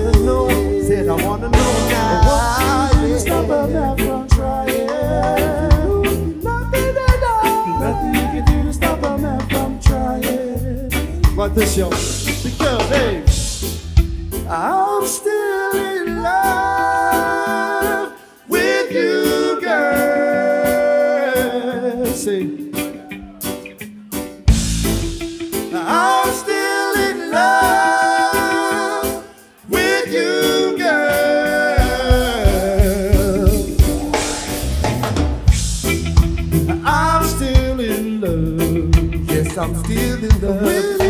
wanna know. Said I wanna know now. Why you stop a man from trying? Nothing at all. Nothing you can do to stop a man from trying. Like this, yo. Because, hey, I'm still in love with you, girl. See. I'm still in love with you, girl. I'm still in love. Yes, I'm still in love with you.